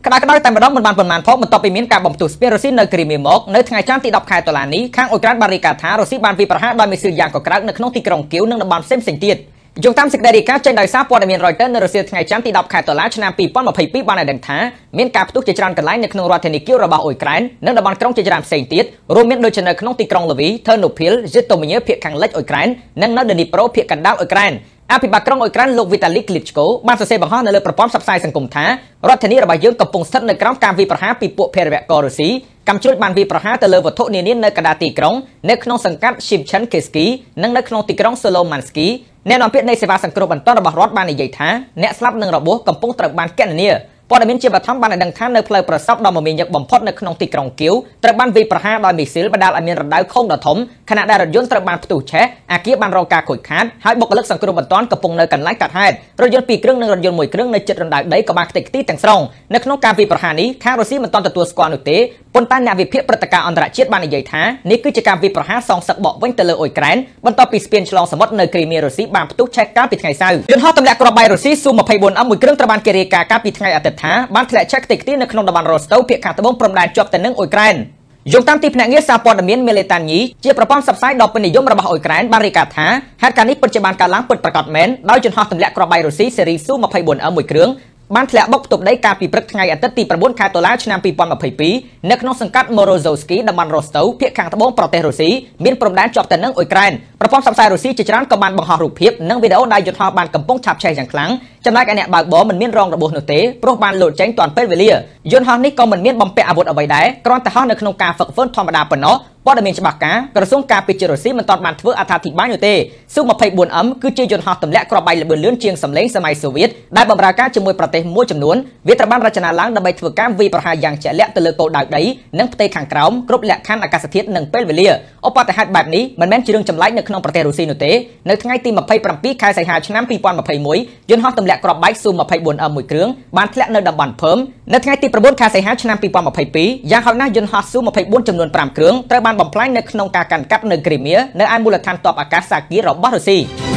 ขณะก็ได้แต่มาดองมันประมาณเพราะมันต่อไปมีการบ่มตุสเปียโรซินในกรีมีมอกในทางจันทร์ที่ดับคายตัวลานี้ข้างอุกรันบาริกาธาโรซิบานวีประหารโดยมีสื่ออย่างกกรักในขนมที่กรงกิ้วนึ่งบานเส้นสิงเตียดยงตามสิกเดริกาเจนไดซาปอดเมียนรอยเตอร์ในรัสเซียทางจันทร์ที่ดับคายตัวลาชนะปีป้อนมาปีบานในดังท้ามีการตุกเจริญกันไล่ในขนมรัฐนิกิวระบาอุกรันนึ่งบานกรงเจริญเส้นเตียดรวมมีโดยเฉพาะขนมที่กรงลวีเทอร์นูพิลจิตโตมิเนียเพียขังเล็กอุกรันนึ่งนัดเดนิโปรเพียกันดาวอุกรันอภิบาลกรงอุกรันลูกวิตาลิกลิชโกบ้านเซบังฮอนในเรือประป้อมสับไซสังคมท้ารัฐนี้ระบายยืมกับปงสัตในกรงการวีประหารปีปุเพรเวกอรุสีกำจุดบานวีประหารแต่เรือวัตถุนี้ในกระดาษตีกรงในขนมสังกัดชิมชันเคสกีนั่งในขนมตีกรงโซโลมันสกีแน่นอนเพียในเสวาสังคมบันต้นระบายรถบานในใหญ่ท้าเนสลับหนึ่งระบบกับปงตระบานแก่นเนี่ยพอได้มีเชื่อบัตรทั้งบานในดังท้าในเพลย์ประซับดอมมียักบ่มพดในขนมตีกรงกิ้วตระบานวีประหารโดยมีศิลปดาลอเมียนระดับคงดอทมขณะได้รถยนต์ตระบานประตูแช่อาเกียบานรองกาขุดคัดให้บกเลิกสังคมบันต้นกับปงในกันไล่กัดให้รถยนต์ปีเครื่องหนึ่งรถยนต์มวยเครื่องในจุดระดับได้กับบางติกตีแต่งสรงในขนมการวีประหารนี้ข้างรถซีมันต้นตัวสกอนุเตปนต้านนาวิเพียประตการอันตรายเชียดบานในใหญ่ท้านี่คือการวีประหารสองสักบอกวิ่งเตลอยแกรนบนต่อปีสเปียนฉลองสมมติในกรีเมียรถซีบานประตูแช่การปิดไงเศร้ายนต์ฮอตตำแหน่งกระบายรถซีซูมาไพบนเอามวยเครื่องตระบานเกเรกาการปิดไงอัตถาบ้านแถลเช็คติกตีในขนมตะวันโรสเตอเพียขาตะบงพรมแดนจบแต่นึ่งอยแกรนยงตามตีพนักงานซาปอร์ดเมียนเมเลตันยีเจียประป้อมสับไซด์ดอกเป็นนิยมระบาดอยแกรนบาริกาธาเหตุการณ์นี้ปัจจุบันการล้างเปิดประกอบเมนโดยจนฮอตตำแหน่งกระบายรถซีเซรีซูมาไพบนเอามวยเครื่องบ้านแถลบกตบได้การปีพฤกษ์ไงอัตตีประบุนคาตัวล้าชนะปีปอนมาเพย์ปีนักนองสังกัดโมโรโซสกีดัมบันโรสเตอเพียขังตะบงโปรเตโรซีมีนพรมแดนจบแต่นึ่งอยแกรนประป้อมสับไซด์รถซีจิจรันกบันบังฮอรูปเพียบนึ่งวิดีโอได้ยุดฮอบานกำปงฉับชัยอย่างครั้งจำได้กันเนี่ยบางบ่มันมีรองระบบโนเต้โปรบานโหลดแจ้งตอนเป็นเวลียยนฮอนนี่ก็มันมีบอมเปะอาวุธเอาไว้ได้กรอนแต่ฮอนในขนมการฝึกฝนธรรมดาปนเนาะป้อนดำเนินฉบับกระทรวงการปิจโรซีมันตอนมันเพื่ออาถรรพ์บ้านอยู่เต้ซึ่งมาเพย์บุญคือเจียนฮอตตำแหน่งกระบายระเบิดเลื่อนเชียงสำเร็จสมัยโซเวียตได้บำราการจมวยประเทศมั่วจำนวนวิตรบ้านราชนาล้างดำไปถือการวีประหารอย่างเฉลี่ยตะเลโกดาวได้นั่งประเทศขังกราวกรุ๊ปแหลกขั้นอากาศเทียนหนึ่งเป็นเวลียโอปาแต่หัดแบบนี้มันแม้นเรื่องจำไล่ในขนมประเทศรูซีนุเต้ในทั้งไงตีมาเพย์ปรำปีคายใส่หาชนะปีปอนมาเพย์มวยยนฮอตตำแหน่งกระบายซูมาเพย์บุญมวยเครื่องบ้านแถลในดับบันเพิ่มในทั้งไงตีประบุนคายใส่หาชนะปีปอนมาเพย์ปียางเขาหน้ายนฮอตซูมาเพย์บุญจำนวนปรำเครื่องตระบานบ่มพลายในขนมการกัดในกรีเมียในอันมูลฐานตอบอากาศสากีรอบารุซี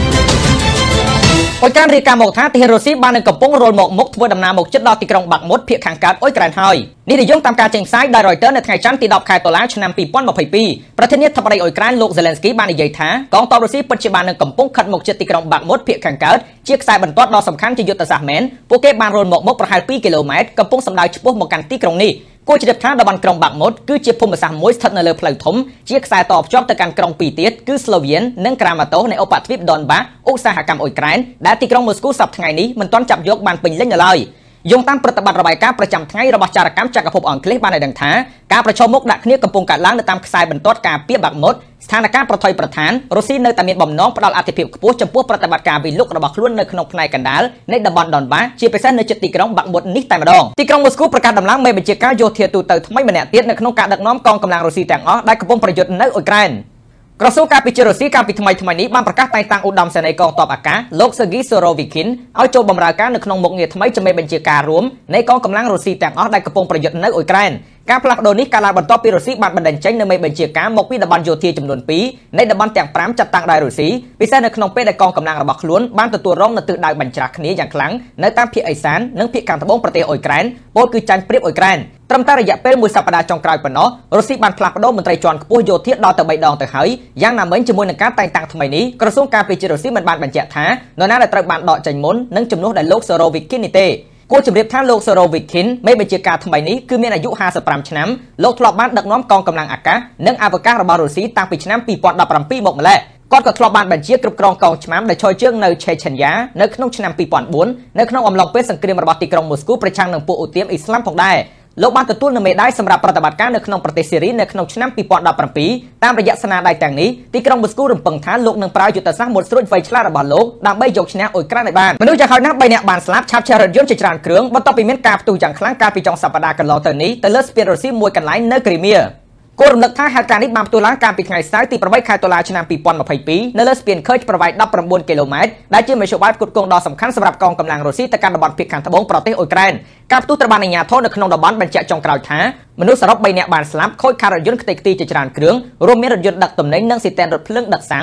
องค์การรีการหมกท้าที่เฮโรซีบ้านในกระป๋องโรลหมกมุกทัวดำนาหมกจุดดอกตีกรงบักมดเพียขังการอ้อยกระไรนี่ได้ย่งตามการเจงไซด์ได้รอยเตอร์ในไงจันตีดอกคายตัวล้างชนะปีป้อนมาปีประเทศนี้ทำอะไรอ้อยกระไรโลกเซเลนสกี้บ้านในใหญ่ท้ากองตอรูซีปัจจุบันในกระป๋องขัดหมกจุดตีกรงบักมดเพียขังการเชือกสายบรรทัดดอกสำคัญจะยุติศาสตร์แมนโปเกบานโรลหมกมุกประหารปีกิโลเมตรกระป๋องสำได้ชั่วโมงหมกกันตีกรงนี้กูจะเด็บท้าดบันกรงบักมดคือเจียพุ่มภาษามวยสถัดในเรือพลายถมเจียกสายตอบจอบแต่การกรงปีเตียคือสโลเวียนนั่งกรามาโตในโอปัตวิบดอนบะอุตสาหกรรมอ้อยแกรนได้ตีกรงมอสโกสับทั้งไงนี้มันต้อนจับยกบานปิงเล่นเลยยงตามปฏิบัติระบายการประจำทั้งระบาดจารกรรมจากกระพบอ่อนเคล็ดบานในดังท้าการประชมมกดักเนียกำปงการล้างในตามสายบรรทัดการเปียบักมดสถานการณ์ประทอยประธานโรซีในตามีบ่มน้องประดับอาทิตย์ผู้จำพวกปฏิบัติการวิลุกระบาดล้วนในขนมในกันดาลในดับบอนดอนบ้าเชียร์ไปเส้นในจุดตีกรงบักมดนิกแต่มาดองตีกรงมอสโกประกาศดำล้างไม่เป็นเจ้าโยเทียตูเตอร์ทำไมมันเนี่ยเตี้ยในขนมการดักน้อมกองกำลังโรซีแต่งอ้อได้กระพงประโยชน์ในอุกรานกระทรวงการปิจโรซีการปิดทำไมนี้บ้านประกาศแต่งตั้งอุดมเสนกองตอบอากาศโลกเซกิโซโรวิคินเอาโจบำราการในขนมมกเงียทำไมจะไม่เป็นเจ้าการรวมในกองกำลังโรซีแต่งอ้อได้กระพงประโยชน์ในอุกรานการผลักดันนี้การลาบรรทอปิโรซีบันบันดันเจนในไม่เป็นเจ้าการมกวิดบันโยธีจำนวนปีในดับบันแต่งปรามจัดตั้งได้โรซีพิเศษในขนมเป็ดในกองกำลังระบาดล้วนบ้านตัวร้องในตื่นได้บรรจักนี้อย่างครั้งในตามเพียไอซานนั่งเพียการทบงประเทศอุกรานโปคือจันเปรียบอุกรานตรำตาระยะเป็นมือสัปดาห์จงกลายเป็นเนาะโรซีบันผลักดันมันไตรจอนกู้โยธีดอแต่ใบดองแต่หายยังนำเหมือนจำนวนในการแต่งตั้งทำไมนี้กระทรวงการปิจโรซีมันบันบรรจักท้าโดยนั้นได้ตระบันดอใจมุนนั่งจำนวนในโลกโซโรวิกินิเตกูจะเรียบท่านโลกโซโรวิคินไม่เป็นเจ้าการทำไมนี้คือมีอายุ50 ชนะโลกทลอบบ้านดักน้อมกองกำลังอากาศนั่งอาบการะบารุสีตั้งปีชนะปีปอดดับรำปีหมกมาแล้วก่อนกับทลอบบ้านบัญชีกรุบกรองกองชนะได้ช่วยเชื่องในเชชัญญาในขนมชนะปีปอดบุญในขนมอมลองเป็นสังเกตระบาดตีกรองมอสโกประชังหนึ่งปูอุเตียมอิสลามของได้โลกบ้านตัวตู้ในเมได้สำหรับปฏิบัติการในขนมประเทศซีรีในขนมชนะปีปอดดับรำปีตามระยะสนาได้แต่งนี้ตีกรองมอสโกรวมปังท้าโลกหนึ่งปลายจุดแต่สร้างหมดสุดไฟชลาระบาดโลกดังใบยกชนะอุยกราในบ้านมนุษย์จะเขานับใบเนี่ยบานสลับชับเชรยนจิตรานเครื่องบนต่อปีเมียนกาประตูอย่างครั้งการปีจองสัปดาห์กันรอเตอร์นี้แต่เลิศสเปียโรซีมวยกันไล่เนกรีเมียกูรำลึกท่าเหตุการณ์นี้บางตัวล้างการปิดไงซ้ายตีประไว้คายตัวลาชนะปีปอนมาปีในเลิศสเปียนเคยประไว้ดับประมวลกิโลเมตรได้ชื่อไม่ชาวบ้านกุดกงดอสำคัญสำหรับกองกำลังโรซีแต่การดับบอลพิกขันทบงประเทศอุกรานการตู้ตระบานในยาโทษในขนมดับบอลบรรจัยจงกล่าวท้ามนุษย์สารบใบเนี่ยบานสลับโคยคารถยนต์ติดตีจิตรานเครื่องรวมมีรถยนต์ดักตุ่มในนั่งสิเตนรถเพลิงดักสัง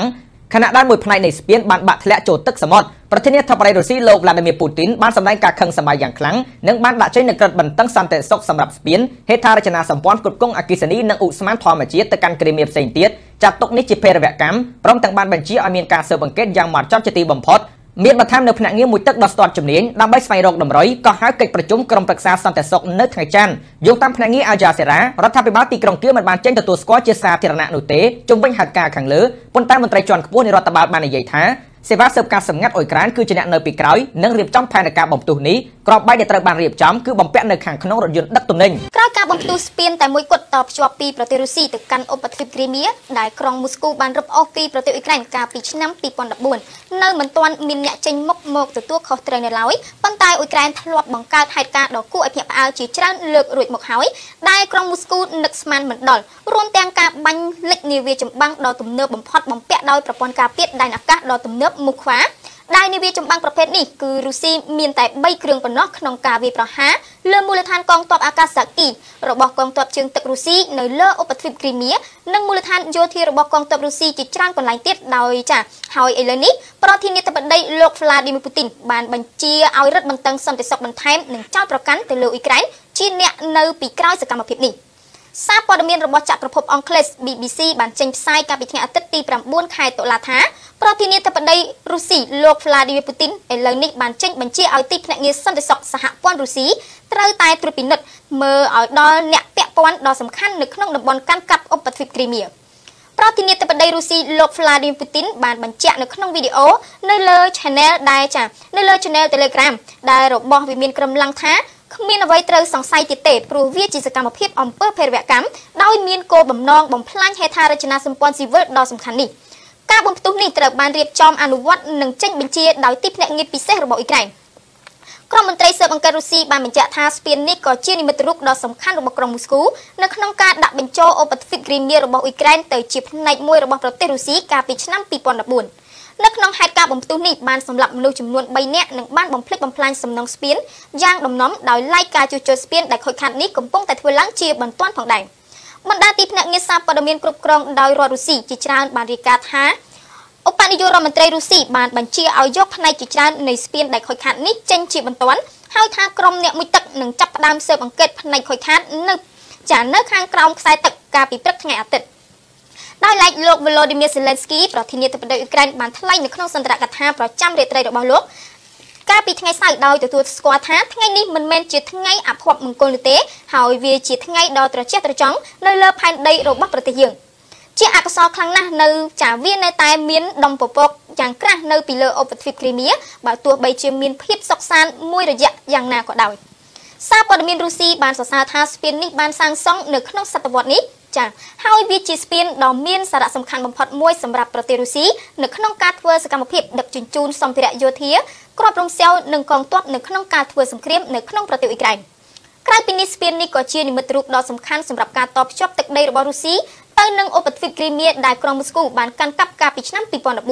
ខណៈដែលមួយផ្នែកនៃស្ពានបានបាក់ធ្លាក់ចូលទឹកសមុទ្រប្រធានាធិបតីរុស្ស៊ីលោក Vladimir Putin បានសម្ដែងការខឹងសម្បារយ៉ាងខ្លាំងនិងបានដាក់ចេញនូវក្រឹត្យបន្ទឹងសន្តិសុខសម្រាប់ស្ពានហេដ្ឋារចនាសម្ព័ន្ធគ្រប់គ្រងអគ្គិសនីនិងឧស្ម័នធម្មជាតិទៅកាន់គ្រីមៀផ្សេងទៀតចាត់ទុកនេះជាភេរវកម្មព្រមទាំងបានបញ្ជាឲ្យមានការស៊ើបអង្កេតយ៉ាងហ្មត់ចត់ជាទីបំផុតមានបន្ថែមនៅភ្នាក់ងារមួយទឹកដ៏ស្ទាត់ជំនាញដើម្បីស្វែងរកតម្រុយក៏ហៅកិច្ចប្រជុំក្រុមប្រឹក្សាសន្តិសុខនៅថ្ងៃច័ន្ទយោងតាមភ្នាក់ងារ Al Jazeera រដ្ឋាភិបាលទីក្រុងគៀវមិនបានចេញទទួលស្គាល់ជាសាធារណៈនោះទេជុំវិញហេតុការណ៍ខាងលើប៉ុន្តែមន្ត្រីជាន់ខ្ពស់នៃរដ្ឋបាលបាននិយាយថាសេវាស៊ើបការសម្ងាត់អ៊ុយក្រែនគឺជាអ្នកនៅពីក្រោយនិងរៀបចំផែនការបំផ្ទុះនេះក្របបែកដែលត្រូវបានរៀបចំគឺបំពាក់នៅខាងក្នុងរថយន្តដឹកទំនិញក្រោយការបំផ្ទុះស្ពានតែមួយគត់តភ្ជាប់ពីប្រទេសរុស្ស៊ីទៅកាន់ឧបទ្វីបគ្រីមៀដែលក្រុងមូស្គូបានរឹបអូសពីប្រទេសអ៊ុយក្រែនកាលពីឆ្នាំ2014នៅមិនទាន់មានអ្នកចេញមុខមកទទួលខុសត្រូវនៅឡើយប៉ុន្តែអ៊ុយក្រែនធ្លាប់បង្កើតហេតុការណ៍ដ៏គួរឲ្យភ្ញាក់ផ្អើលជាច្រើនលើករួចមកហើយដែលក្រុងមូស្គូនឹកស្មានមិនដល់រួមទាំងការបាញ់លិចនាវាចម្បាំងដ៏ទំនើបបំផុតបំពាក់ដោយប្រព័ន្ធការពារដែនអាកាសដ៏ទំនើបមុខខ្វាដែលនាវាចម្បាំងប្រភេទនេះគឺរុស្ស៊ីមានតែ3គ្រឿងប៉ុណ្ណោះក្នុងការវាយប្រហារលើមូលដ្ឋានកងទ័ពអាកាសគីរបស់កងទ័ពជើងទឹករុស្ស៊ីនៅលើឧបទ្វីបគ្រីមៀនិងមូលដ្ឋានយោធារបស់កងទ័ពរុស្ស៊ីជាច្រើនកន្លែងទៀតដោយហើយឥឡូវនេះប្រធានាធិបតីលោក Vladimir Putin បានបញ្ជាឲ្យរដ្ឋបន្ទឹងសន្តិសុខបន្ថែមនិងចោទប្រកាន់ទៅលើអ៊ុយក្រែនជាអ្នកនៅពីក្រោយសកម្មភាពនេះសារព័ត៌មានរបស់ចក្រភពអង់គ្លេស BBC បានចេញផ្សាយកាលពីថ្ងៃអាទិត្យទី9 ខែតុលាថាប្រធានាធិបតីរុស្ស៊ីលោក Vladimir Putin ឥឡូវនេះបានចេញបញ្ជាឲ្យទីភ្នាក់ងារសន្តិសុខសហព័ន្ធរុស្ស៊ីត្រូវតែត្រួតពិនិត្យមើលឲ្យដល់អ្នកពាក់ព័ន្ធដ៏សំខាន់នៅក្នុងតំបន់កាន់កាប់ឧបទ្វីបគ្រីមៀប្រធានាធិបតីរុស្ស៊ីលោក Vladimir Putin បានបញ្ជាក់នៅក្នុងវីដេអូនៅលើ Channel នៅលើ Channel Telegram ដែលរបស់វាមានក្រុមឡើងថាគ្មានអ្វីត្រូវសង្ស័យទៀតទេព្រោះវាជាសកម្មភាពអំពើភេរវកម្មដោយមានគោលបំណងបំផ្លាញហេដ្ឋារចនាសម្ព័ន្ធស៊ីវិលដ៏សំខាន់នេះការបំផ្ទុះនេះត្រូវបានរៀបចំអនុវត្តនិងចេញបញ្ជាដោយទីភ្នាក់ងារពិសេសរបស់អ៊ុយក្រែនក្រុមមន្ត្រីស៊ើបអង្កេតរុស្ស៊ីបានបញ្ជាក់ថាស្ពាននេះក៏ជានិមិត្តរូបដ៏សំខាន់របស់ក្រុងមូស្គូនៅក្នុងការដាក់បញ្ចូលឧបទ្វីបគ្រីមៀរបស់អ៊ុយក្រែនទៅជាផ្នែកមួយរបស់ប្រទេសរុស្ស៊ីកាលពីឆ្នាំ2014នៅក្នុងហេតុការណ៍បំផ្ទុះនេះបានសម្លាប់មនុស្សចំនួន3នាក់និងបានបំផ្លិចបំផ្លាញសំណង់ស្ពានយ៉ាងដំណំដោយឡែកការជួសជុលស្ពានដែលខូចខាតនេះកំពុងតែធ្វើឡើងជាបន្ទាន់ផងដែរបណ្ដាទីភ្នាក់ងារសារព័ត៌មានគ្រប់គ្រងដោយរដ្ឋរុស្ស៊ីជាច្រើនបានរាយការណ៍ថាឧបនាយករដ្ឋមន្ត្រីរុស្ស៊ីបានបញ្ជាឲ្យយកផ្នែកជាច្រើននៃស្ពានដែលខូចខាតនេះចេញជាបន្ទាន់ហើយថាក្រុមអ្នកមុជទឹកនឹងចាប់ផ្ដើមស៊ើបអង្កេតផ្នែកខូចខាតនៅខាងក្រោមខ្សែទឹកកាលពីព្រឹកថ្ងៃអាទិត្យដោយឡែកលោក Volodymyr Zelensky ប្រធានាធិបតីអ៊ុយក្រែនបានថ្លែងនៅក្នុងសន្ទរកថាប្រចាំរាត្រីរបស់លោកកាលពីថ្ងៃសៅរ៍ដោយទទួលស្គាល់ថាថ្ងៃនេះមិនមែនជាថ្ងៃអភ័ព្វមង្គលនោះទេហើយវាជាថ្ងៃដ៏ត្រចះត្រចង់នៅលើផែនដីរបស់ប្រទេសយើងជាអកុសលខ្លាំងណាស់នៅវានៅតែមានដុំពពកយ៉ាងក្រាស់នៅពីលើឧបទ្វីបគ្រីមៀបើទោះបីជាមានភាពសុខសាន្តមួយរយៈយ៉ាងណាក៏ដោយសារព័ត៌មានរុស្ស៊ីបានសរសេរថាស្ពាននេះបានសាងសង់នៅក្នុងសតវត្សនេះហើយវាជាស្ពានដ៏មានសារៈសំខាន់បំផុតមួយសម្រាប់ប្រទេសរុស្ស៊ីនៅក្នុងការធ្វើសកម្មភាពដឹកជញ្ជូនសម្ភារៈយោធាគ្រាប់រំសេវនិងកងទ័ពនៅក្នុងការធ្វើសង្គ្រាមនៅក្នុងប្រទេសអ៊ុយក្រែនក្រៅពីនេះស្ពាននេះក៏ជានិមិត្តរូបដ៏សំខាន់សម្រាប់ការតភ្ជាប់ទឹកដីរបស់រុស្ស៊ីទៅនឹងឧបទ្វីបគ្រីមៀដែលក្រុងមូស្គូបានកាន់កាប់កាលពីឆ្នាំ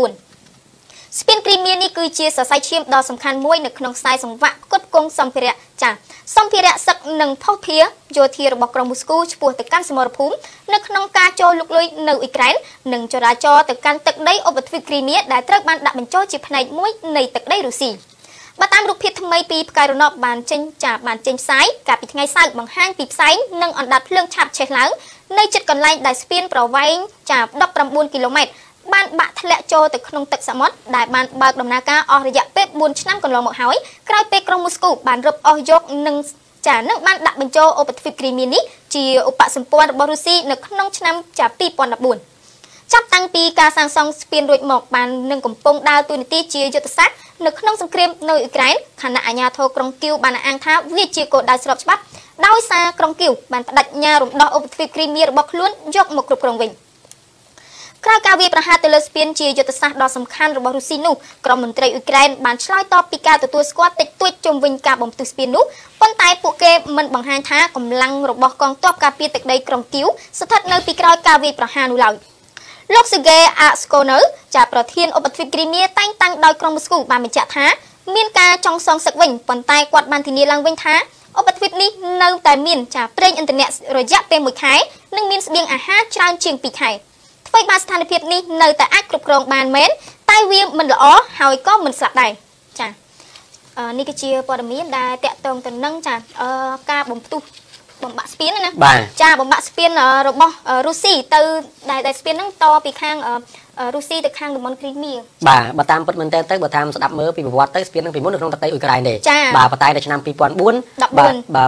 2014ស្ពានគ្រីមៀនេះគឺជាសរសៃឈាមដ៏សំខាន់មួយនៅក្នុងខ្សែសង្វាក់ផ្គត់ផ្គង់សម្ភារៈសឹកនិងភស្តុភារយោធារបស់ក្រុងមូស្គូឆ្ពោះទៅកាន់សមរភូមិនៅក្នុងការចូលលុកលុយនៅអ៊ុយក្រែននិងចរាចរទៅកាន់ទឹកដីឧបទ្វីបគ្រីមៀដែលត្រូវបានដាក់បញ្ចូលជាផ្នែកមួយនៃទឹកដីរុស្ស៊ីបើតាមរូបភាពថ្មីពីផ្កាយរណបបានចេញផ្សាយកាលពីថ្ងៃសៅរ៍បង្ហាញពីផ្សែងនិងអណ្ដាតភ្លើងឆាបឆេះឡើងនៅជិតកន្លែងដែលស្ពានប្រវែង19គីឡូម៉ែត្របានបាក់ធ្លាក់ចូលទៅក្នុងទឹកសមុទ្រដែលបានបើកដំណើរការអស់រយៈពេល4ឆ្នាំកន្លងមកហើយក្រោយពេលក្រុងមូស្គូបានរឹបអូសយកនិងបានដាក់បញ្ចូលឧបទ្វីបគ្រីមៀនេះជាឧបសម្ព័ន្ធរបស់រុស្ស៊ីនៅក្នុងឆ្នាំ2014ចាប់តាំងពីការសាងសង់ស្ពានរួចមកបាននឹងកំពុងដើរតួនាទីជាយុទ្ធសាស្ត្រនៅក្នុងសង្គ្រាមនៅអ៊ុយក្រែនខណៈអាជ្ញាធរក្រុងគីវបានអះអាងថាវាជាគោលដៅស្របច្បាប់ដោយសារក្រុងគីវបានបដិញ្ញារំដោះឧបទ្វីបគ្រីមៀរបស់ខ្លួនយកមកគ្រប់គ្រងវិញក្រៅការវាយប្រហារទៅលើស្ពានជាយុទ្ធសាស្ត្រដ៏សំខាន់របស់រុស្ស៊ីនោះក្រុមមន្ត្រីអ៊ុយក្រែនបានឆ្លើយតបពីការទទួលស្គាល់តិចតួចជុំវិញការបំផ្ទុះស្ពាននោះប៉ុន្តែពួកគេមិនបង្ហាញថាកម្លាំងរបស់កងទ័ពការពារទឹកដីក្រុងគីវស្ថិតនៅពីក្រោយការវាយប្រហារនោះឡើយលោក Sergei Aksyonov ប្រធានឧបទ្វីបគ្រីមៀតែងតាំងដោយក្រុងមូស្គូបានបញ្ជាក់ថាមានការចង់សងសឹកវិញប៉ុន្តែគាត់បានធានាឡើងវិញថាឧបទ្វីបនេះនៅតែមានប្រេងឥន្ធនៈរយៈពេល1ខែនិងមានស្បៀងអាហារច្រើនជាង2ខែធ្វើឲ្យបានស្ថានភាពនេះនៅតែអាចគ្រប់គ្រងបានមែនតែវាមិនល្អហើយក៏មិនស្លាប់ដែរចានេះគឺជាព័ត៌មានដែលតាក់ទងទៅនឹងចាការបំផ្ទុះបំបាក់ស្ពានណាចាបំបាក់ស្ពានរបស់រុស្ស៊ីទៅដែលស្ពានហ្នឹងតពីខាងរុស្ស៊ីទៅខាងតំបន់គ្រីមៀបាទបើតាមពិតមែនតើទៅបើតាមស្ដាប់មើលពីប្រវត្តិទៅស្ពានហ្នឹងពីមុននៅក្នុងប្រទេសអ៊ុយក្រែនទេបាទប៉ុន្តែនៅឆ្នាំ2004បាទ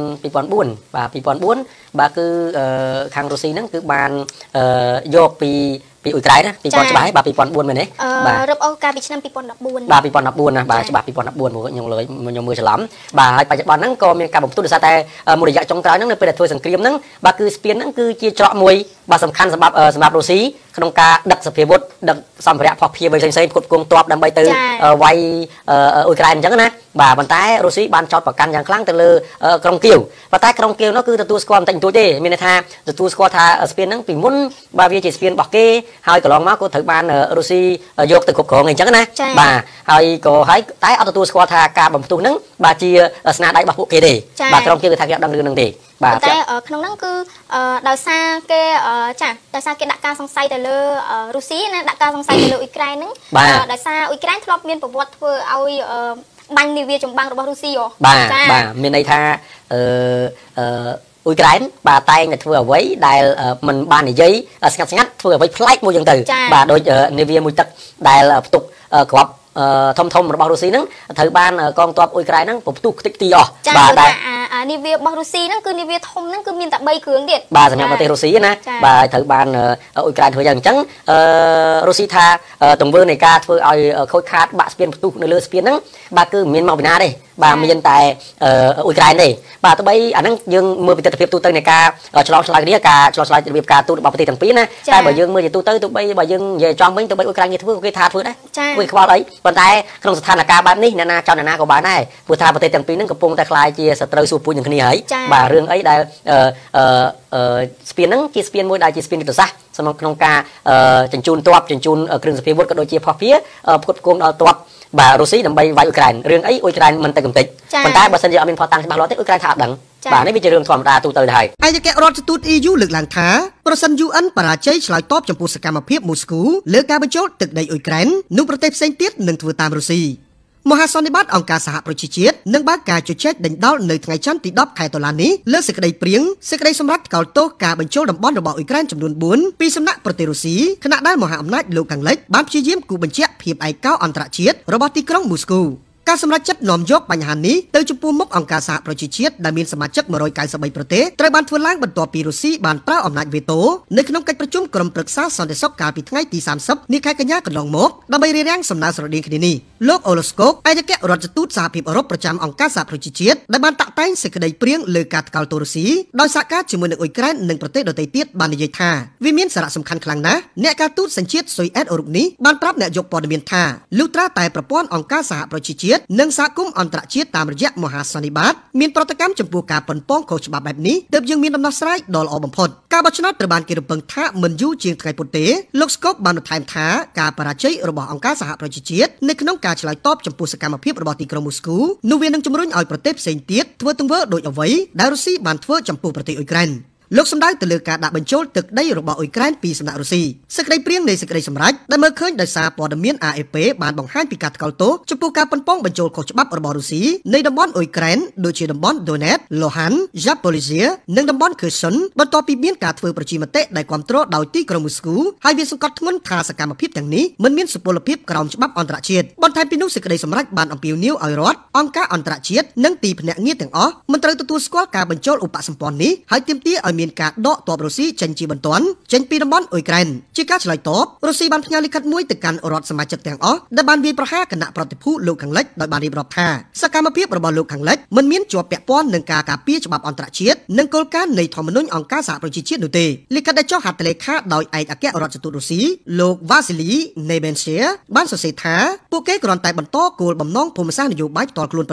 2004បាទគឺខាងរុស្ស៊ីហ្នឹងគឺបានយកពីអ៊ុយក្រែនណា2000ច្បាស់ហើយបាទ2004មែនទេបាទរឹបអូសកាលពីឆ្នាំ2014 បាទ2014ណាបាទច្បាស់2014ព្រោះខ្ញុំមើលច្រឡំបាទហើយបច្ចុប្បន្នហ្នឹងក៏មានការបំផ្ទុះដោយសារតែមួយរយៈចុងក្រោយហ្នឹងនៅពេលដែលធ្វើសង្គ្រាមហ្នឹងបាទគឺស្ពានហ្នឹងគឺជាច្រកមួយបាទសំខាន់សម្រាប់រុស្ស៊ីក្នុងការដឹកសភាវុធដឹកសម្ភារៈភស្តុភារផ្សេងៗគ្រប់គ្រងទ័ពដើម្បីទៅវាយអ៊ុយក្រែនអញ្ចឹងណាបាទប៉ុន្តែរុស្ស៊ីបានចោទប្រកាន់យ៉ាងខ្លាំងទៅលើក្រុងគៀវប៉ុន្តែក្រុងគៀវនោះគឺទទួលស្គាល់បន្តិចបន្តួចទេមានន័យថាទទួលស្គាល់ថាស្ពានហ្នឹងពីមុនបាទវាជាស្ពានរបស់គេហើយកន្លងមកក៏ត្រូវបានរុស្ស៊ីយកទៅគ្រប់គ្រងអញ្ចឹងណាបាទហើយតែអត់ទទួលស្គាល់ថាការបំផ្ទុះហ្នឹងបាទជាស្នាដៃរបស់ពួកគេទេបាទក្រុងគៀវគឺថាគេអត់ដឹងរឿងហ្នឹងទេបាទតែក្នុងហ្នឹងគឺដោយសារគេដោយសារគេដាក់ការសង្ស័យទៅលើរុស្ស៊ីណាដាក់ការសង្ស័យទៅលើអ៊ុយក្រែនហ្នឹងដោយសារអ៊ុយក្រែនធ្លាប់មានប្រវត្តិធ្វើឲ្យបាញ់នាវាចម្បាំងរបស់រុស្ស៊ីបាទមានន័យថាអ៊ុយក្រែនបាទតែងតែធ្វើអ្វីដែលមិនបាននិយាយស្ងាត់ធ្វើអ្វីប្លែកមួយយ៉ាងទៅបាទដូចនាវាមួយទឹកដែលផ្ទុកគ្រាប់ធំរបស់រុស្ស៊ីហ្នឹងត្រូវបានកងទ័ពអ៊ុយក្រែនហ្នឹងផ្ទុះខ្ទេចទីអស់បាទតែនាវារបស់រុស្ស៊ីហ្នឹងគឺនាវាធំហ្នឹងគឺមានតែ3គ្រឿងទៀតបាទសម្រាប់ប្រទេសរុស្ស៊ីណាបាទត្រូវបានអ៊ុយក្រែនធ្វើយ៉ាងអញ្ចឹងរុស្ស៊ីថាទង្វើនៃការធ្វើឲ្យខូចខាតបាក់ស្ពានផ្ទុះនៅលើស្ពានហ្នឹងបាទគឺមិនមានមកពីណាទេបាទមានតែអ៊ុយក្រែនទេបាទទោះបីអាហ្នឹងយើងមើលពីទស្សនវិជ្ជាទូទៅនៃការឆ្លងឆ្លើយគ្នាការឆ្លងឆ្លើយរបៀបការទូតរបស់ប្រទេសទាំងពីរណាតែបើយើងមើលជាទូទៅទោះបីបើយើងនិយាយចំវិញទោះបីអ៊ុយក្រែនគេធ្វើគេថាធ្វើដែរគេខ្វល់អីប៉ុន្តែក្នុងស្ថានភាពបែបនេះអ្នកណាចង់អ្នកណាក៏បានដែរព្រោះថាប្រទេសទាំងពីរហ្នឹងកំពុងតែខ្លាយជាសត្រូវសួរពូជនឹងគ្នាហើយបាទរឿងអីដែលស្ពានហ្នឹងជាស្ពានមួយដែលជាស្ពានយុទ្ធសាស្ត្រសម្រាប់ក្នុងការជញ្ជូនទ័ពជញ្ជូនគ្រឿងសព្វាវុធក៏ដូចជាភស្តុភារផ្គត់ផ្គង់ដល់ទ័ពបាទរុស្ស៊ីដើម្បីវាយអ៊ុយក្រែនរឿងអីអ៊ុយក្រែនមិនទៅកំទេចប៉ុន្តែបើសិនជាអត់មានផតតាំងច្បាស់លាស់ទេអ៊ុយក្រែនថាអត់ដឹងបាទនេះវាជារឿងធម្មតាទូទៅទៅហើយឯកអគ្គរដ្ឋទូត EU លើកឡើងថាប្រសិន UN បរាជ័យឆ្លើយតបចំពោះសកម្មភាពមូស្គូលើការបញ្ចូលទឹកដីអ៊ុយក្រែននោះប្រទេសផ្សេងទៀតនឹងធ្វើតាមរុស្ស៊ីមហាសន្និបាតអង្គការសហប្រជាជាតិនឹងបើកការជជែកដេញដោលនៅថ្ងៃច័ន្ទទី10ខែតុលានេះលើសេចក្តីព្រាងសេចក្តីសម្រេចថ្កោលទោសការបញ្ចូលតំបន់របស់អ៊ុយក្រែនចំនួន4ពីសំណាក់ប្រទេសរុស្ស៊ីខណៈដែលមហាអំណាចលោកខាងលិចបានព្យាយាមគូបញ្ជាក់ភាពឯកោអន្តរជាតិរបស់ទីក្រុងមូស្គូការសម្រេចចិត្តនាំយកបញ្ហានេះទៅចំពោះមុខអង្គការសហប្រជាជាតិដែលមានសមាជិក193ប្រទេសត្រូវបានធ្វើឡើងបន្ទាប់ពីរុស្ស៊ីបានប្រើអំណាចវេតូនៅក្នុងកិច្ចប្រជុំក្រុមប្រឹក្សាសន្តិសុខកាលពីថ្ងៃទី30នៃខែកញ្ញាកន្លងមកដើម្បីរារាំងសំណើស្រដៀងគ្នានេះលោកអូឡូស្កូកឯកអគ្គរដ្ឋទូតសហភាពអឺរ៉ុបប្រចាំអង្គការសហប្រជាជាតិដែលបានតាក់តែងសេចក្តីព្រាងលើការថ្កោលទោសរុស្ស៊ីដោយសហការជាមួយនឹងអ៊ុយក្រែននិងប្រទេសដទៃទៀតបាននិយាយថាវាមានសារៈសំខាន់ខ្លាំងណាស់អ្នកការទូតសញ្ជាតិស៊ុយអែតអ៊ុរុកនេះបានប្រាប់អ្នកយកព័ត៌មានថាលុះត្រាតែប្រព័ន្ធអង្គការសហប្រជាជាតិនិងសហគមន៍អន្តរជាតិតាមរយៈមហាសន្និបាតមានប្រតិកម្មចំពោះការប៉ុនប៉ងខុសច្បាប់បែបនេះទើបយើងមានដំណោះស្រាយដ៏ល្អបំផុតការបោះឆ្នោតត្រូវបានគេរំពឹងថាមិនយូរជាងថ្ងៃពុធទេលោកស្កូបបានបន្ថែមថាការបរាជ័យរបស់អង្គការសហប្រជាជាតិនៅក្នុងការឆ្លើយតបចំពោះសកម្មភាពរបស់ទីក្រុងមូស្គូនោះវានឹងជំរុញឲ្យប្រទេសផ្សេងទៀតធ្វើទង្វើដូចអ្វីដែលរុស្ស៊ីបានធ្វើចំពោះប្រទេសអ៊ុយក្រែនលោកសម្ដៅទៅលើការដាក់បញ្ចូលទឹកដីរបស់អ៊ុយក្រែនពីសំណាក់រុស្ស៊ីសេចក្តីព្រាងនៃសេចក្តីសម្រេចដែលមើលឃើញដោយសារព័ត៌មាន AFP បានបង្ហាញពីការថ្កោលទោសចំពោះការប៉ុនប៉ងបញ្ចូលខុសច្បាប់របស់រុស្ស៊ីនៃតំបន់អ៊ុយក្រែនដូចជាតំបន់ Donetsk, Luhansk, Zaporizhzhia និងតំបន់ Kherson បន្ទាប់ពីមានការធ្វើប្រជាមតិដែលគាំទ្រដោយទីក្រុងមូស្គូហើយវាសង្កត់ធ្ងន់ថាសកម្មភាពទាំងនេះមិនមានសុពលភាពក្រោមច្បាប់អន្តរជាតិបន្ថែមពីនោះសេចក្តីសម្រេចបានអំពាវនាវឲ្យរដ្ឋអង្គការអន្តរជាតិនិងទីភ្នាក់ងារទាំងអស់មិនត្រូវទទួលស្គាល់ការបញ្ចូលឧបសម្ព័ន្ធនេះហើយទាមទារឲ្យមានការដកទ័ពរុស្ស៊ីចេញជាបន្ទាន់ចេញពីតំបន់អ៊ុយក្រែនជាការឆ្លើយតបរុស្ស៊ីបានផ្ញើលិខិតមួយទៅកាន់រដ្ឋសមាជិកទាំងអស់ដែលបានវាយប្រហារគណៈប្រតិភូលោកខាងលិចដោយបានរៀបរាប់ថាសកម្មភាពរបស់លោកខាងលិចមិនមានជាប់ពាក់ព័ន្ធនឹងការការពារច្បាប់អន្តរជាតិនិងគោលការណ៍នៃធម្មនុញ្ញអង្គការសហប្រជាជាតិនោះទេលិខិតដែលចុះហត្ថលេខាដោយឯកអគ្គរដ្ឋទូតរុស្ស៊ីលោក Vasily Nebensia បានសរសេរថាពួកគេគ្រាន់តែបន្តគោលបំណងភូមិសាស្ត្រនយោបាយផ្ទាល់ខ្លួនប៉ុណ្ណោះ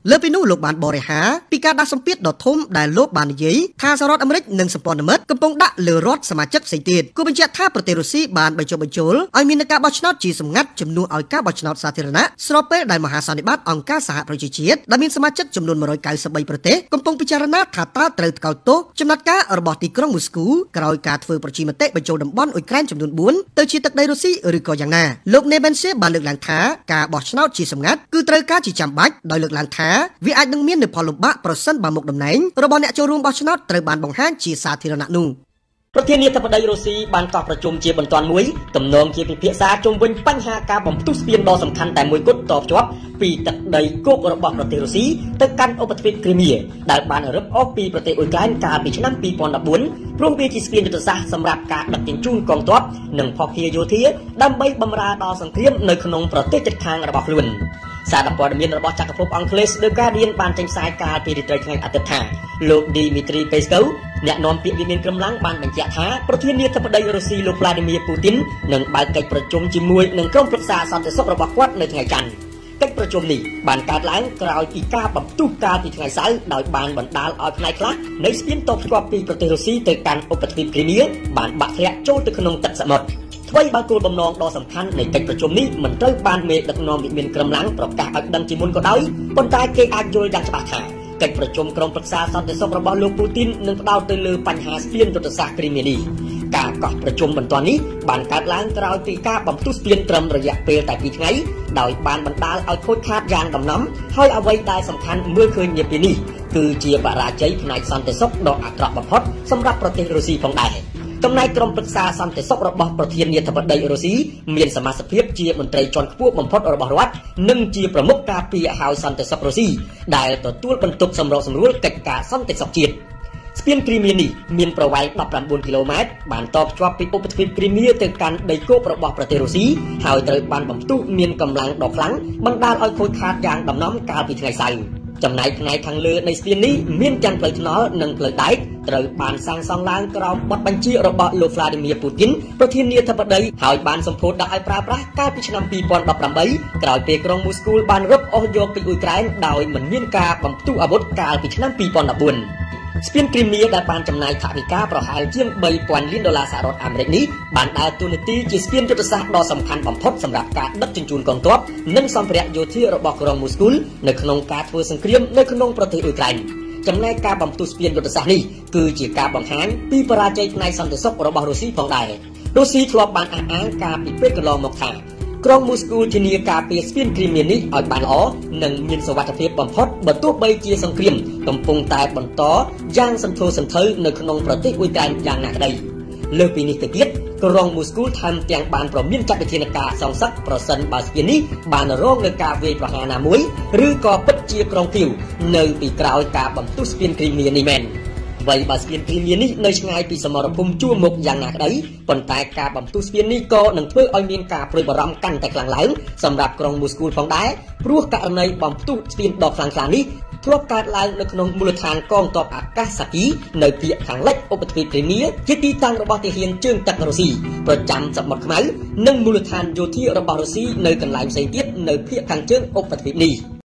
លើពីនោះលោកបានបរិហាពីការដាក់សម្ពាធដ៏ធំដែលលោកបាននិយាយថាសហរដ្ឋអាមេរិកនិងសម្ព័ន្ធមិត្តកំពុងដាក់លើរដ្ឋសមាជិកផ្សេងទៀតគូបញ្ជាក់ថាប្រទេសរុស្ស៊ីបានបញ្ចុះបញ្ចូលឲ្យមានការបោះឆ្នោតជាសម្ងាត់ជំនួសឲ្យការបោះឆ្នោតសាធារណៈស្របពេលដែលមហាសន្និបាតអង្គការសហប្រជាជាតិដែលមានសមាជិកចំនួន193ប្រទេសកំពុងពិចារណាថាតើត្រូវថ្កោលទោសចំណាត់ការរបស់ទីក្រុងមូស្គូក្រោយការធ្វើប្រជាមតិបញ្ចូលតំបន់អ៊ុយក្រែនចំនួន4ទៅជាទឹកដីរុស្ស៊ីឬក៏យ៉ាងណាលោក Nebense បានលើកឡើងថាការបោះឆ្នោតជាសម្ងាត់គឺត្រូវការជាចាំបាច់ដោយលើកឡើងថាវាអាចនឹងមាននូវផលលំបាកប្រសិនបើមុខតំណែងរបស់អ្នកចូលរួមបោះឆ្នោតត្រូវបានបង្ហាញជាសាធារណៈនោះប្រធានាធិបតីរុស្ស៊ីបានកោះប្រជុំជាបន្ទាន់មួយទំនងជាពិភាក្សាជុំវិញបញ្ហាការបំផ្ទុះស្ពានដ៏សំខាន់តែមួយគត់តភ្ជាប់ពីទឹកដីគោករបស់ប្រទេសរុស្ស៊ីទៅកាន់ឧបទ្វីបគ្រីមៀដែលបានរឹបអូសពីប្រទេសអ៊ុយក្រែនកាលពីឆ្នាំ2014ព្រោះវាជាស្ពានយុទ្ធសាស្ត្រសម្រាប់ការដឹកជញ្ជូនកងទ័ពនិងភស្តុភារយោធាដើម្បីបម្រើដល់សង្គ្រាមនៅក្នុងប្រទេសជិតខាងរបស់ខ្លួនសារព័ត៌មានរបស់ចក្រភពអង់គ្លេស The Guardian បានចេញផ្សាយកាលពីរាត្រីថ្ងៃអាទិត្យថាលោក Dmitry Peskov អ្នកនាំពាក្យវិមានក្រមឡាំងបានបញ្ជាក់ថាប្រធានាធិបតីរុស្ស៊ីលោក Vladimir Putin នឹងបើកកិច្ចប្រជុំជាមួយនឹងក្រុមប្រឹក្សាសន្តិសុខរបស់គាត់នៅថ្ងៃច័ន្ទកិច្ចប្រជុំនេះបានកើតឡើងក្រោយពីការបំផ្ទុះកាលពីថ្ងៃសៅរ៍ដោយបានបណ្ដាលឲ្យផ្នែកខ្លះនៃស្ពានតភ្ជាប់ពីប្រទេសរុស្ស៊ីទៅកាន់ឧបទ្វីបគ្រីមៀបានបាក់ធ្លាក់ចូលទៅក្នុងទឹកសមុទ្រអ្វីបើគោលបំណងដ៏សំខាន់នៃកិច្ចប្រជុំនេះមិនត្រូវបានមេដឹកនាំវិមានក្រមឡាំងប្រកាសឲ្យដឹងជាមុនក៏ដោយប៉ុន្តែគេអាចយល់យ៉ាងច្បាស់ថាកិច្ចប្រជុំក្រុមប្រឹក្សាសន្តិសុខរបស់លោកពូទីននឹងផ្ដោតទៅលើបញ្ហាស្ពានយុទ្ធសាស្ត្រគ្រីមៀនេះការកោះប្រជុំបន្ទាន់នេះបានកើតឡើងក្រោយពីការបំផ្ទុះស្ពានត្រឹមរយៈពេលតែ2ថ្ងៃដោយបានបណ្ដាលឲ្យខូចខាតយ៉ាងដំណំហើយអ្វីដែលសំខាន់មើលឃើញនាពេលនេះគឺជាបរាជ័យផ្នែកសន្តិសុខដ៏អាក្រក់បំផុតសម្រាប់ប្រទេសរុស្ស៊ីផងដែរចំណែកក្រុមប្រឹក្សាសន្តិសុខរបស់ប្រធានាធិបតីរុស្ស៊ីមានសមាជិកភាពជាមន្ត្រីជាន់ខ្ពស់បំផុតរបស់រដ្ឋនិងជាប្រមុខការពារហៅសន្តិសុខរុស្ស៊ីដែលទទួលបន្ទុកសម្របសម្រួលកិច្ចការសន្តិសុខជាតិស្ពានគ្រីមៀនេះមានប្រវែង19គីឡូម៉ែត្របានតភ្ជាប់ពីឧបទ្វីបគ្រីមៀទៅកាន់ដីគោករបស់ប្រទេសរុស្ស៊ីហើយត្រូវបានបំផ្ទុះមានកម្លាំងដ៏ខ្លាំងបណ្ដាលឲ្យខូចខាតយ៉ាងដំណំកាលពីថ្ងៃសៅរ៍ចំណែកផ្នែកខាងលើនៃស្ពាននេះមានទាំងផ្លូវថ្នល់និងផ្លូវដែកត្រូវបានសាងសង់ឡើងក្រោមបទបញ្ជារបស់លោក Vladimir Putin ប្រធានាធិបតីហើយបានសម្ពោធដាក់ឲ្យប្រើប្រាស់កាលពីឆ្នាំ2018ក្រោយពេលក្រុងមូស្គូបានរឹបអូសយកពីអ៊ុយក្រែនដោយមិនមានការបំផ្ទុះអាវុធកាលពីឆ្នាំ2014ស្ពានគ្រីមៀដែលបានចំណាយថវិកាប្រហែលជាង$3,000 លានសហរដ្ឋអាមេរិកនេះបានដើរតួនាទីជាស្ពានយុទ្ធសាស្ត្រដ៏សំខាន់បំផុតសម្រាប់ការដឹកជញ្ជូនកងទ័ពនិងសម្ភារៈយោធារបស់ក្រុងមូស្គូនៅក្នុងការធ្វើសង្គ្រាមនៅក្នុងប្រទេសអ៊ុយក្រែនចំណែកការបំផ្ទុះស្ពានយុទ្ធសាស្ត្រនេះគឺជាការបង្ហាញពីបរាជ័យផ្នែកសន្តិសុខរបស់រុស្ស៊ីផងដែររុស្ស៊ីធ្លាប់បានអះអាងកាលពីពេលកន្លងមកថាក្រុងមូស្គូធានាការពារស្ពានគ្រីមៀនេះឲ្យបានល្អនិងមានសុវត្ថិភាពបំផុតបើទោះបីជាសង្គ្រាមកំពុងតែបន្តយ៉ាងសន្ធោសន្ធៅនៅក្នុងប្រទេសអ៊ុយក្រែនយ៉ាងណាក្តីលើសពីនេះទៅទៀតក្រុងមូស្គូថែមទាំងបានប្រមានចាត់វិធានការសងសឹកប្រសិនបើស្ពាននេះបានរងនឹងការវាយប្រហារណាមួយឬក៏ពិតជាក្រុងគីវនៅពីក្រោយការបំផ្ទុះស្ពានគ្រីមៀនេះមែនអ្វីបើស្ពានគ្រីមៀនេះនៅឆ្ងាយពីសមរភូមិជួរមុខយ៉ាងណាក្តីប៉ុន្តែការបំផ្ទុះស្ពាននេះក៏នឹងធ្វើឲ្យមានការព្រួយបារម្ភកាន់តែខ្លាំងឡើងសម្រាប់ក្រុងមូស្គូផងដែរព្រោះករណីបំផ្ទុះស្ពានដ៏ខ្លាំងក្លានេះធ្លាប់កើតឡើងនៅក្នុងមូលដ្ឋានកងទ័ពអាកាសគីនៅភាគខាងលិចឧបទ្វីបគ្រីមៀជាទីតាំងរបស់ទាហានជើងទឹករុស្ស៊ីប្រចាំសមុទ្រខ្មៅនិងមូលដ្ឋានយោធារបស់រុស្ស៊ីនៅកន្លែងផ្សេងទៀតនៅភាគខាងជើងឧបទ្វីបនេះ